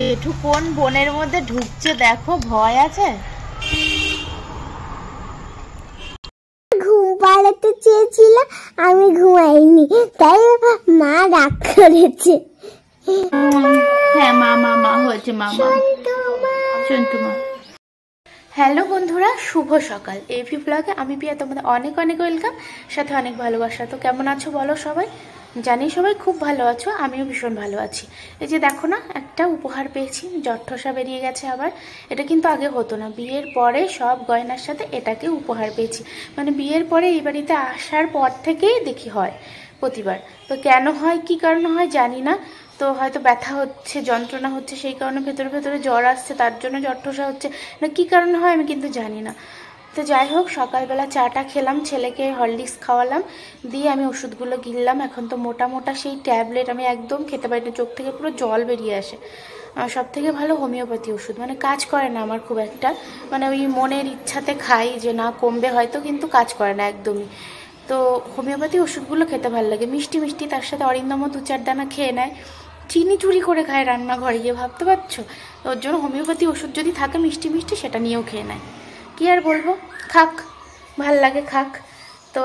একটু কোন বনের মধ্যে ঢুকছে দেখো, ভয় আছে। ঘুম পাড়াতে চেয়েছিল, আমি ঘুমাইনি, তাই মা রাগ করেছে। হ্যাঁ মা মা মা হয়েছে, মা মা সন্তু মা। হ্যালো বন্ধুরা, শুভ সকাল। এভি ব্লগে আমি পিয়া তোমাদের অনেক অনেক ওয়েলকাম, সাথে অনেক ভালোবাসা। তো কেমন আছো বলো সবাই? জানি সবাই খুব ভালো আছো, আমিও ভীষণ ভালো আছি। এই যে দেখো না, একটা উপহার পেয়েছি, জট্ঠসা বেরিয়ে গেছে আবার। এটা কিন্তু আগে হতো না, বিয়ের পরে সব গয়নার সাথে এটাকে উপহার পেয়েছি। মানে বিয়ের পরে এই বাড়িতে আসার পর থেকেই দেখি হয় প্রতিবার। তো কেন হয়, কি কারণে হয় জানি না। তো হয়তো ব্যথা হচ্ছে, যন্ত্রণা হচ্ছে, সেই কারণে ভেতরে ভেতরে জ্বর আসছে, তার জন্য জট্ঠসা হচ্ছে না, কী কারণে হয় আমি কিন্তু জানি না। তো যাই হোক, সকালবেলা চাটা খেলাম, ছেলেকে হরলিক্স খাওয়ালাম, দিয়ে আমি ওষুধগুলো গিললাম। এখন তো মোটা মোটা সেই ট্যাবলেট আমি একদম খেতে পারি না, চোখ থেকে পুরো জল বেরিয়ে আসে। সব থেকে ভালো হোমিওপ্যাথি ওষুধ, মানে কাজ করে না আমার খুব একটা, মানে ওই মনের ইচ্ছাতে খাই যে না কমবে হয়তো, কিন্তু কাজ করে না একদমই। তো হোমিওপ্যাথি ওষুধগুলো খেতে ভালো লাগে, মিষ্টি মিষ্টি, তার সাথে অরিন্দমও 2-4 দানা খেয়ে নেয়, চিনি চুরি করে খায় রান্নাঘরে গিয়ে, ভাবতে পারছো? ওর জন্য হোমিওপ্যাথি ওষুধ যদি থাকে মিষ্টি মিষ্টি, সেটা নিয়েও খেয়ে নেয়। কী আর বলবো, খাক, ভাল লাগে খাক। তো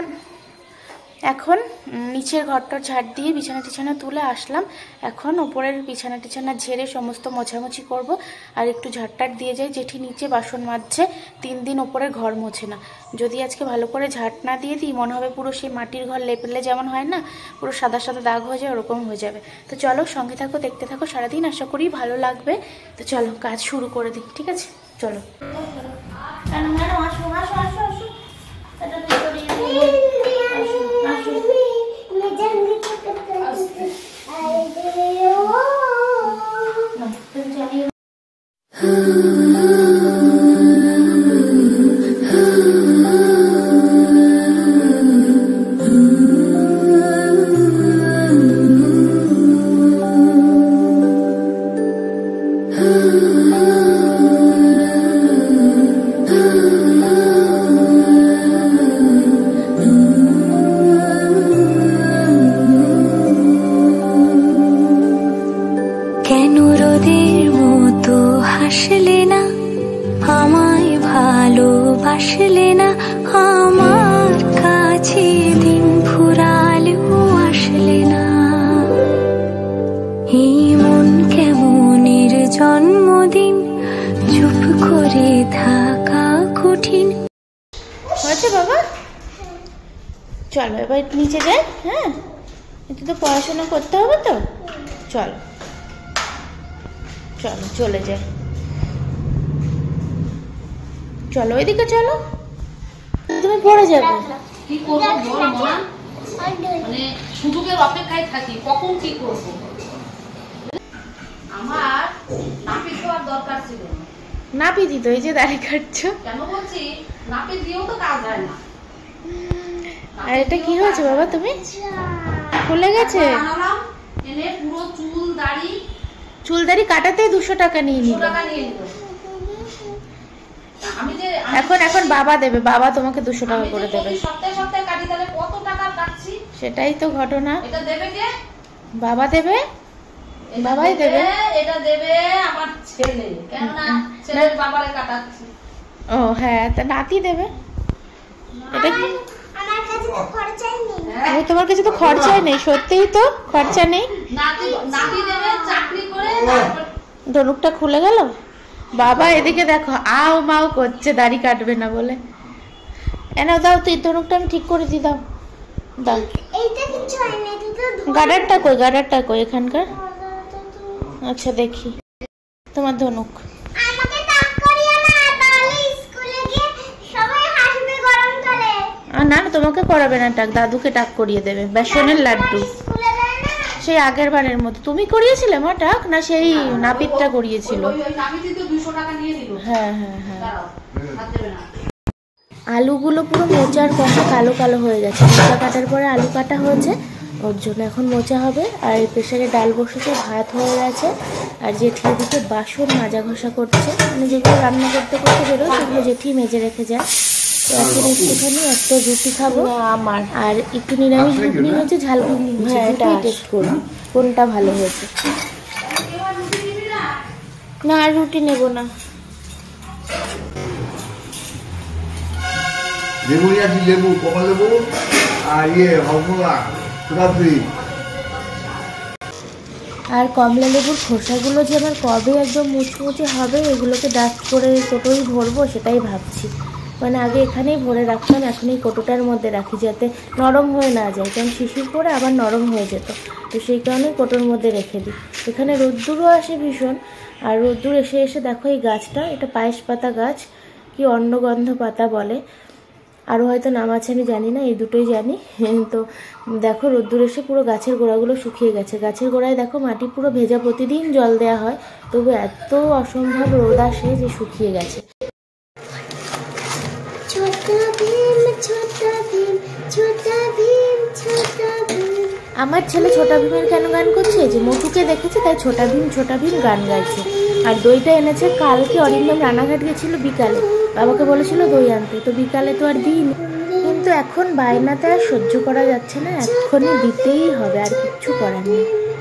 এখন নিচের ঘরটার ঝাড় দিয়ে বিছানা টিছানা তুলে আসলাম। এখন ওপরের বিছানা টিছানা ঝেড়ে সমস্ত মোছামুছি করব, আর একটু ঝাড়টার দিয়ে যাই। জেঠি নিচে বাসন মাজছে, 3 দিন ওপরের ঘর মোছে না। যদি আজকে ভালো করে ঝাড় না দিয়ে দিই, মনে হবে পুরো সেই মাটির ঘর লেপলে যেমন হয় না, পুরো সাদা সাদা দাগ হয়ে যায়, ওরকম হয়ে যাবে। তো চলো সঙ্গে থাকো, দেখতে থাকো সারাদিন, আশা করি ভালো লাগবে। তো চলো কাজ শুরু করে দিই, ঠিক আছে? চলো। আসলে না আমার কাছে, দিন ফুরালেও আসলে না। এই মন কেমনের জন্মদিন, চুপ করে থাকা কঠিন। হয়েছে বাবা, চলো এবার নিচে যাই। হ্যাঁ, একটু তো পড়াশোনা করতে হবে, তো চলো চলো চলে যাই। চলো ওইদিকে চলো, তুমি পড়ে যাবে। কি করবো বল মা, মানে সুযোগের অপেক্ষায় থাকি, কখন কি করব। আমার নাপি দেওয়ার দরকার ছিল। নাপি দিত, এই যে দাড়ি কাটছো। কেন বলছি, নাপি দিয়েও তো কাজ হয় না। আর এটা কি হয়েছে বাবা, তুমি খুলে গেছে? এনে পুরো চুল দাড়ি কাটাতে 200 টাকা নিয়ে নিল। এখন বাবা দেবে, বাবা তোমাকে 200 টাকা করে দেবে। সপ্তাহে কাটি, তাহলে কত টাকা কাটছি? সেটাই তো ঘটনা। এটা দেবে কে? বাবা দেবে, বাবাই দেবে। এটা দেবে আমার ছেলে, কেন না ছেলের বাবারে কাটাচ্ছি। ও হ্যাঁ, তা নাতি দেবে। এটা কি, আমার কাছে তো খরচাই নেই। তোমার কাছে তো খরচাই নেই, সত্যিই তো খরচা নেই। নাতি দেবে চাকরি করে। ধনুকটা খুলে গেল। বাবা এদিকে দেখো, আও মাও করছে দাড়ি কাটবে না বলে। এনা দাও, তুই ধনুকটা আমি ঠিক করে দি, দাও দাও। এইটা কিছু হয় না, এটা তো গাডারটা কই এখানকার? আচ্ছা দেখি তোমার ধনুক। আমাকে টাক করিও না, তাহলে স্কুলে গিয়ে সবাই হাসবে গরমকালে। না না, তোমাকে করাবে না টাক, দাদুকে টাক করিয়ে দেবে, বেসনের লাড্ডু। স্কুলে যায় না সেই আগের বারের মতো। তুমি করিয়েছিলে মা টাক, না সেই নাপিতটা করিয়েছিল? হ্যাঁ হ্যাঁ হ্যাঁ। আলুগুলো পুরো মোচার কষা কালো কালো হয়ে গেছে, মোচা কাটার পরে আলু কাটা হয়েছে, ওর জন্য এখন মোচা হবে। আর প্রেসারে ডাল বসেছে, ভাত হয়ে গেছে, আর জেঠি এদিকে বাসন মাজা ঘষা করছে, মানে যেগুলো রান্না করতে করতে বেরোয় সেগুলো জেঠি মেজে রেখে যায়। তো এখন একটুখানি একটা রুটি খাবো আমার, আর একটু নিরামিষ ঘুগনি হয়েছে, ঝাল ঘুগনি হয়েছে, টেস্ট করবো কোনটা ভালো হয়েছে। না আর রুটি নেব না। লেবু নিয়ে আসি, লেবু, কমলা লেবু আর হলফলা সুপারি। আর কমলা লেবুর খোসাগুলো যে আমার কবে একদম মুচমুচে হবে, এগুলোকে ডাস্ট করে কোটোই ভরবো সেটাই ভাবছি। মানে আগে এখানেই ভরে রাখতাম, এখন এই কোটোটার মধ্যে রাখি যাতে নরম হয়ে না যায়, কারণ শিশির পরে আবার নরম হয়ে যেত। তো সেই কারণে কোটোর মধ্যে রেখে দিই। এখানে রোদ্দুরও আসে ভীষণ, আর রোদ্দুর এসে এসে দেখো এই গাছটা, এটা পায়েস পাতা গাছ, কি অন্নগন্ধ পাতা বলে, আরও হয়তো নাম আছে আমি জানি না, এই দুটোই জানি। তো দেখো রোদ্দুর এসে পুরো গাছের গোড়াগুলো শুকিয়ে গেছে। গাছের গোড়ায় দেখো মাটি পুরো ভেজা, প্রতিদিন জল দেওয়া হয়, তবু এত অসম্ভব রোদ আসে যে শুকিয়ে গেছে। আমার ছেলে ছোটা ভীমের কেন গান করছে, যে মোটুকে দেখেছে তাই ছোটা ভীম গান গাইছে। আর দইটা এনেছে কালকে, অরিন্দম রানাঘাট গেছিল বিকালে, বাবাকে বলেছিল দই আনতে, তো বিকালে তো আর দিইনি, কিন্তু এখন বায়নাতে আর সহ্য করা যাচ্ছে না, এক্ষুনি দিতেই হবে, আর কিচ্ছু করার নেই।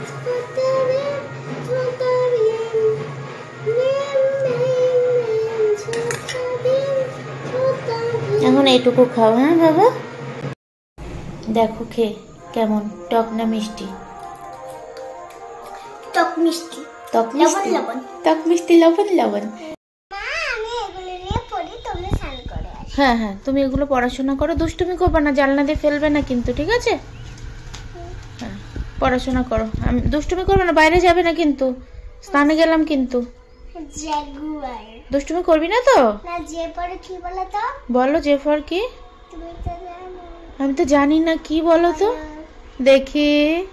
এখন এইটুকু খাও, হ্যাঁ বাবা। দেখো খেয়ে কেমন, টক না মিষ্টি? টক মিষ্টি, টক মিষ্টি, টক মিষ্টি, লবণ লবণ। আমি এগুলো নিয়ে পড়ি, তোমরা স্নান করে আসো। হ্যাঁ হ্যাঁ, তুমি এগুলো পড়াশোনা করো, দুষ্টুমি করবে না, জানলা দিয়ে ফেলবে না কিন্তু, ঠিক আছে? হ্যাঁ পড়াশোনা করো, আমি দুষ্টুমি করবে না, বাইরে যাবে না কিন্তু, স্নানে গেলাম কিন্তু। জাগুয়ার। দুষ্টুমি করবি না তো? না, যে পরে কি বলো তো? বলো যে ফর কি? তুমি তো জানো। আমি তো জানি না, কি বলো তো দেখি।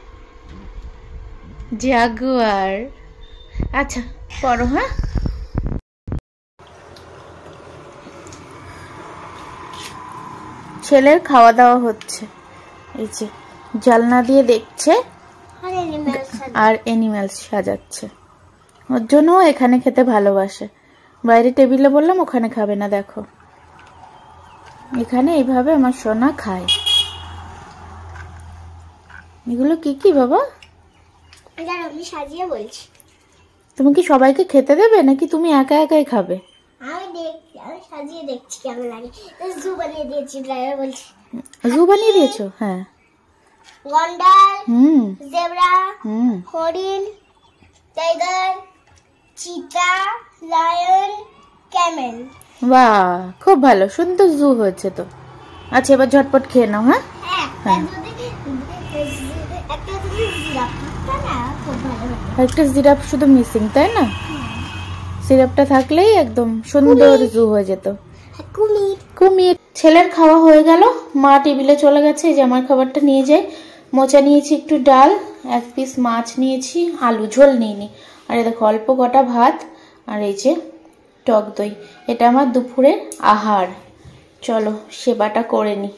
জাগুয়ার। আচ্ছা পড়ো, হ্যাঁ। ছেলের খাওয়া দাওয়া হচ্ছে, এই যে জানলা দিয়ে দেখছে আর এনিম্যালস সাজাচ্ছে, ওর জন্য এখানে খেতে ভালোবাসে। বাইরে টেবিলে বললাম ওখানে খাবে না, দেখো এখানে এইভাবে আমার সোনা খায়। এগুলো কি কি বাবা? আমি সাজিয়ে বলছি। তুমি কি সবাইকে খেতে দেবে নাকি তুমি একা একাই খাবে? আমি সাজিয়ে দেখছি কেমন লাগে। জু বানিয়ে দিয়েছি, ড্রাইভার বলছি। জু বানিয়ে দিয়েছো? হ্যাঁ। গন্ডার, জেব্রা, হরিণ, টাইগার, চিতা, লায়ন, ক্যামেল। বাহ, খুব ভালো, সুন্দর জু হয়েছে তো। আচ্ছা এবার ঝটপট খেয়ে নাও, হ্যাঁ। একটা জিরাফ শুধু মিসিং, তাই না? সিরাপটা থাকলেই একদম সুন্দর জু হয়ে যেত। কুমির। ছেলের খাওয়া হয়ে গেল, মা টেবিলে চলে গেছে, এই যে আমার খাবারটা নিয়ে যায়। মোচা নিয়েছি, একটু ডাল, এক পিস মাছ নিয়েছি, আলু ঝোল নিইনি, আর এই দেখো অল্প কটা ভাত, আর এই যে টক দই। এটা আমার দুপুরের আহার। চলো সেবাটা করে নি।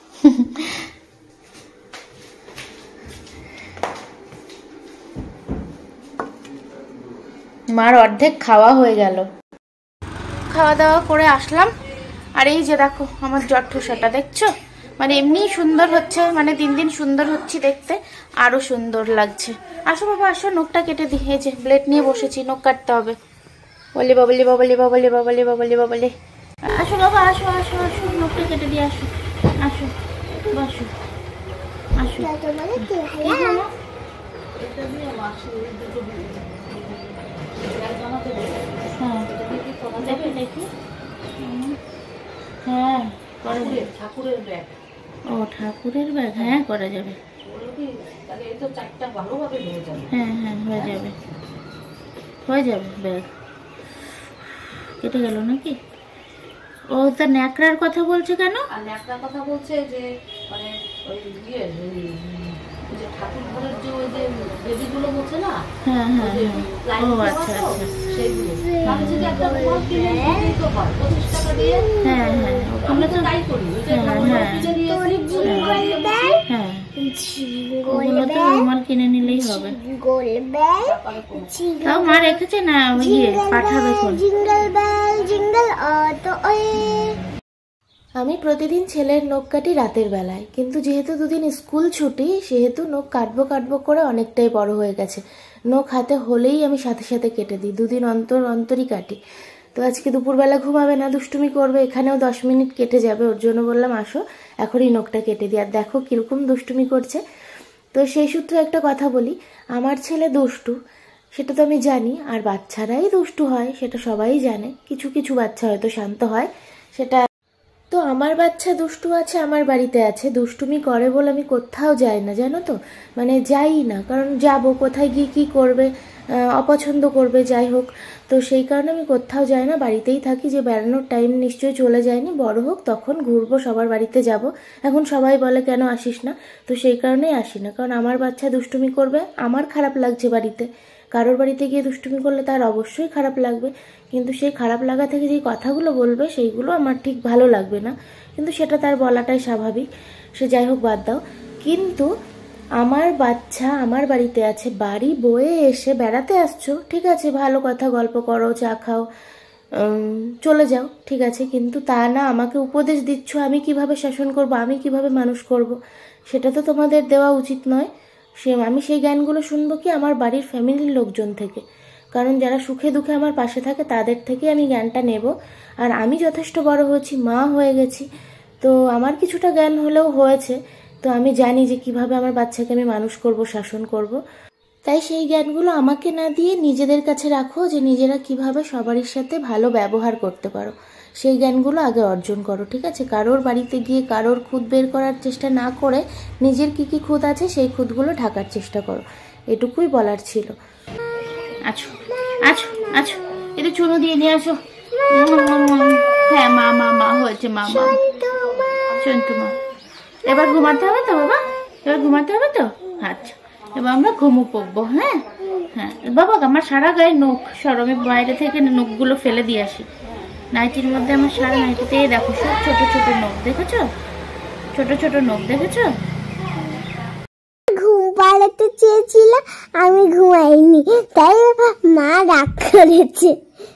মার অর্ধেক খাওয়া হয়ে গেল। খাওয়া দাওয়া করে আসলাম, আর এই যে দেখো আমার জটঠুসাটা দেখছো, মানে এমনি সুন্দর হচ্ছে, মানে দিন দিন সুন্দর হচ্ছে দেখতে, আরো সুন্দর লাগছে। আসো বাবা আসো, নখটা কেটে দিই, এই যে ব্লেড নিয়ে বসেছি, নখ কাটতে হবে। বলি বাবলি বাবলি বাবলি বাবলি বাবলি বাবলি। আসো বাবা আসো আসো আসো, নখটা কেটে দিয়ে আসো, আসো বসো আসো। হ্যাঁ দেখি দেখি, হ্যাঁ ঠাকুরের ব্যাগ। ও ঠাকুরের ব্যাগ, হ্যাঁ করা যাবে, হ্যাঁ হ্যাঁ হয়ে যাবে, হয়ে যাবে ব্যাগ। কেটে গেল নাকি? ও তা ন্যাকড়ার কথা বলছে কেন? আর ন্যাকড়ার কথা বলছে যে মানে ওই ইয়ে যে ঠাকুর ঘরের যে ওই যে বেদিগুলো বলছে না, হ্যাঁ হ্যাঁ হ্যাঁ, ও আচ্ছা আচ্ছা, সেইগুলো তাহলে যদি একটা রুমাল কিনে দিলেই তো হয় 25 টাকা দিয়ে। হ্যাঁ হ্যাঁ আমরা তো তাই করি, ওই যে ঠাকুর কিনে দিয়ে হ্যাঁ, ওগুলো তো রুমাল কিনে নিলেই হবে। তাও মা রেখেছে না, ইয়ে পাঠাবে কোন। আমি প্রতিদিন ছেলের নখ কাটি রাতের বেলায়, কিন্তু যেহেতু দুদিন স্কুল ছুটি সেহেতু নখ কাটবো কাটবো করে অনেকটাই বড় হয়ে গেছে। নখ হাতে হলেই আমি সাথে সাথে কেটে দিই, 2 দিন অন্তর অন্তরই কাটি। তো আজকে দুপুরবেলা ঘুমাবে না, দুষ্টুমি করবে, এখানেও 10 মিনিট কেটে যাবে, ওর জন্য বললাম আসো এখনই নখটা কেটে দিই। আর দেখো কীরকম দুষ্টুমি করছে। তো সেই সূত্রে একটা কথা বলি, আমার ছেলে দুষ্টু সেটা তো আমি জানি, আর বাচ্চারাই দুষ্টু হয় সেটা সবাই জানে। কিছু কিছু বাচ্চা হয়তো শান্ত হয় সেটা। তো আমার বাচ্চা দুষ্টু আছে, আমার বাড়িতে আছে, দুষ্টুমি করে বলে আমি কোথাও যাই না, জানো তো, মানে যাই না, কারণ যাব কোথায় গিয়ে কী করবে, অপছন্দ করবে, যাই হোক। তো সেই কারণে আমি কোথাও যাই না, বাড়িতেই থাকি। যে বেড়ানোর টাইম নিশ্চয়ই চলে যায়নি, বড় হোক তখন ঘুরবো, সবার বাড়িতে যাব। এখন সবাই বলে কেন আসিস না, তো সেই কারণেই আসি না, কারণ আমার বাচ্চা দুষ্টুমি করবে, আমার খারাপ লাগছে বাড়িতে। কারোর বাড়িতে গিয়ে দুষ্টুমি করলে তার অবশ্যই খারাপ লাগবে, কিন্তু সেই খারাপ লাগা থেকে যেই কথাগুলো বলবে সেইগুলো আমার ঠিক ভালো লাগবে না, কিন্তু সেটা তার বলাটাই স্বাভাবিক। সে যাই হোক, বাদ দাও। কিন্তু আমার বাচ্চা আমার বাড়িতে আছে, বাড়ি বয়ে এসে বেড়াতে আসছো, ঠিক আছে, ভালো কথা, গল্প করো, চা খাও, চলে যাও, ঠিক আছে, কিন্তু তা না আমাকে উপদেশ দিচ্ছ আমি কিভাবে শাসন করব, আমি কিভাবে মানুষ করব, সেটা তো তোমাদের দেওয়া উচিত নয়। আমি সেই জ্ঞানগুলো শুনবো কি আমার বাড়ির ফ্যামিলির লোকজন থেকে, কারণ যারা সুখে দুঃখে আমার পাশে থাকে তাদের থেকে আমি জ্ঞানটা নেব। আর আমি যথেষ্ট বড় হয়েছি, মা হয়ে গেছি, তো আমার কিছুটা জ্ঞান হলেও হয়েছে, তো আমি জানি যে কিভাবে আমার বাচ্চাকে আমি মানুষ করব, শাসন করব। তাই সেই জ্ঞানগুলো আমাকে না দিয়ে নিজেদের কাছে রাখো, যে নিজেরা কিভাবে সবারই সাথে ভালো ব্যবহার করতে পারো, সেই জ্ঞানগুলো আগে অর্জন করো, ঠিক আছে। কারোর বাড়িতে গিয়ে কারোর খুঁত বের করার চেষ্টা না করে নিজের কি কি খুঁত আছে সেই খুঁতগুলো ঢাকার চেষ্টা করো, এটুকুই বলার ছিল। আচ্ছা আচ্ছা আচ্ছা, এটা চুনো দিয়ে নিয়ে আসো। হ্যাঁ মা মা মা হয়েছে, মা মা সন্তু মা। এবার ঘুমাতে হবে তো বাবা, এবার ঘুমাতে হবে তো, আচ্ছা এবার আমরা ঘুমু পড়বো। হ্যাঁ হ্যাঁ বাবা, আমার সারা গায়ে নখ, সরমে বাইরে থেকে নখগুলো ফেলে দিয়ে আসি। নাইটির মধ্যে আমার সারা নাইটিতে দেখো সব ছোট ছোট নখ, দেখেছো, ছোট ছোট নখ দেখেছো। ঘুম পাড়াতে চেয়েছিল, আমি ঘুমাইনি, তাই মা রাগ করেছে।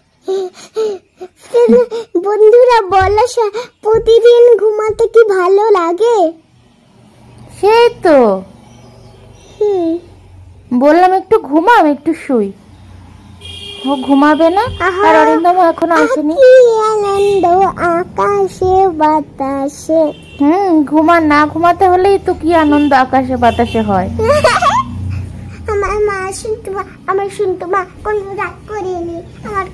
বন্ধুরা বলো, প্রতিদিন ঘুমাতে কি ভালো লাগে? সেই তো বললাম একটু ঘুমাম, একটু শুই, ও ঘুমাবে না। আর অরিন্দম এখনো আসেনি। আনন্দ আকাশে বাতাসে। না ঘুমাতে হলেই তো কি আনন্দ আকাশে বাতাসে হয়। আমার মা শুনতো মা কোন রাগ করেনি, আমার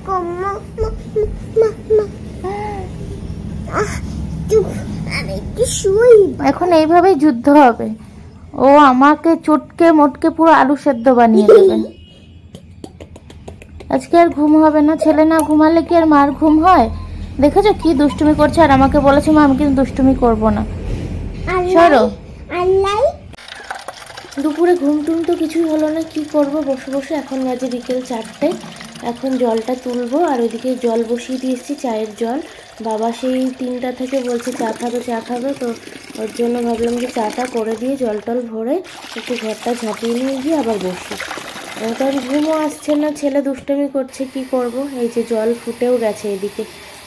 আমি একটু শুই। এখন এইভাবেই যুদ্ধ হবে, ও আমাকে চটকে মোটকে পুরো আলু সেদ্ধ বানিয়ে দেবে। আজকে আর ঘুম হবে না, ছেলে না ঘুমালে কি আর মার ঘুম হয়? দেখেছো কি দুষ্টুমি করছে, আর আমাকে বলেছে মা আমি কিন্তু দুষ্টুমি করবো না। সরো। দুপুরে ঘুম টুম তো কিছুই হলো না, কি করব বসে বসে। এখন বাজে বিকেল 4টে, এখন জলটা তুলবো, আর ওইদিকে জল বসিয়ে দিয়েছি, চায়ের জল। বাবা সেই 3টা থেকে বলছে চা খাবে, তো ওর জন্য ভাবলাম যে চাটা করে দিয়ে জল টল ভরে একটু ঘরটা ঝাঁপিয়ে নিয়ে গিয়ে আবার বসি। কারণ ঘুমও আসছে না, ছেলে দুষ্টুমি করছে, কি করব। এই যে জল ফুটেও গেছে এদিকে।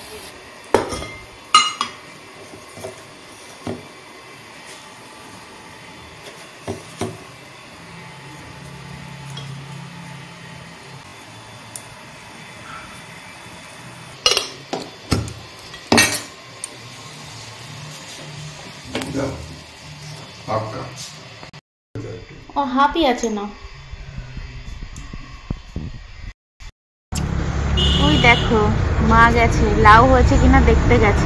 ও হাফই আছে না, ওই দেখো মা গেছে, লাউ হয়েছে কিনা দেখতে গেছে।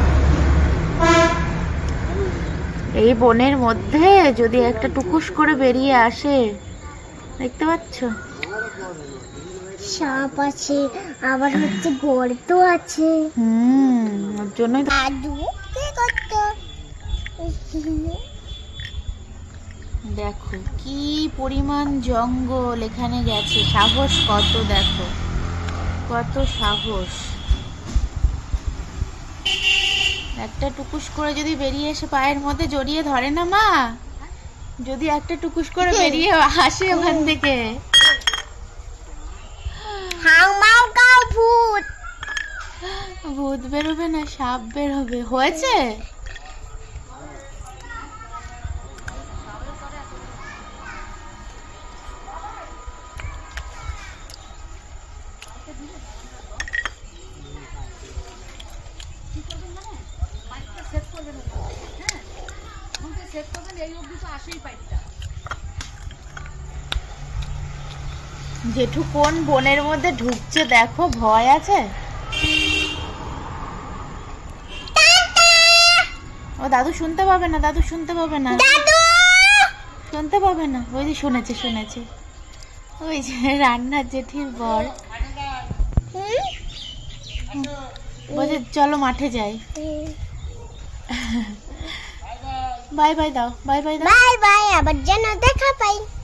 এই বনের মধ্যে যদি একটা টুকুস করে বেরিয়ে আসে, দেখতে পাচ্ছ সাপ আছে, আবার হচ্ছে গর্ত আছে। ওর জন্যই দেখো কি পরিমাণ জঙ্গল এখানে গেছে, সাহস কত, দেখো কত সাহস। একটা টুকুস করে যদি বেরিয়ে এসে পায়ের মধ্যে জড়িয়ে ধরে না মা, যদি একটা টুকুস করে বেরিয়ে আসে ওখান থেকে, ভূত বেরোবে না সাপ বেরোবে। হয়েছে জেঠু কোন বনের মধ্যে ঢুকছে দেখো, ভয় আছে। ও দাদু শুনতে পাবে না, দাদু শুনতে পাবে না, শুনতে পাবে না। ওই যে শুনেছে শুনেছে, ওই যে রান্নার জেঠির বর বলছে চলো মাঠে যাই। বাই বাই দাও, বাই বাই দাও, বাই বাই, আবার যেন দেখা পাই।